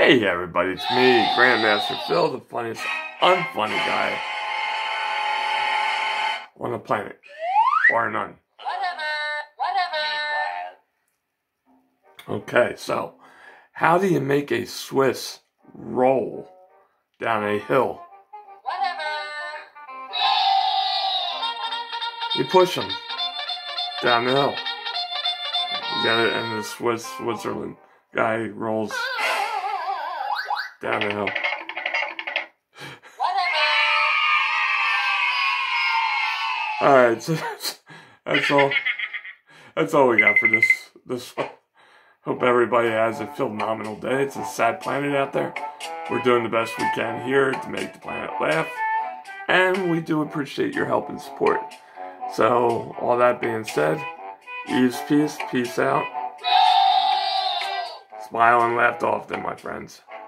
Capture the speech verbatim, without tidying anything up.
Hey everybody, it's me, Grandmaster Phil, the funniest unfunny guy on the planet, bar none. Okay, so how do you make a Swiss roll down a hill? You push them down the hill. You get it, and the Swiss Switzerland guy rolls down the hill. Alright, so that's, that's all that's all we got for this this one. Hope everybody has a phenomenal day. It's a sad planet out there. We're doing the best we can here to make the planet laugh. And we do appreciate your help and support. So, all that being said, use peace, peace out. Smile and laugh often, my friends.